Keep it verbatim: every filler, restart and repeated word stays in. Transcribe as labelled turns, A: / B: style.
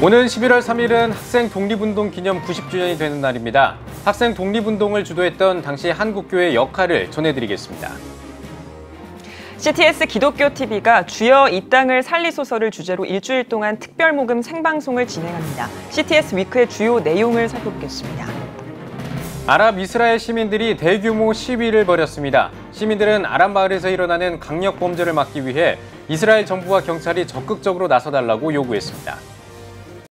A: 오는 십일월 삼일은 학생 독립운동 기념 구십 주년이 되는 날입니다. 학생 독립운동을 주도했던 당시 한국교회의 역할을 전해드리겠습니다.
B: 씨티에스 기독교티비가 주여 이 땅을 살리소서를 주제로 일주일 동안 특별 모금 생방송을 진행합니다. 씨티에스 위크의 주요 내용을 살펴보겠습니다.
A: 아랍 이스라엘 시민들이 대규모 시위를 벌였습니다. 시민들은 아랍 마을에서 일어나는 강력 범죄를 막기 위해 이스라엘 정부와 경찰이 적극적으로 나서달라고 요구했습니다.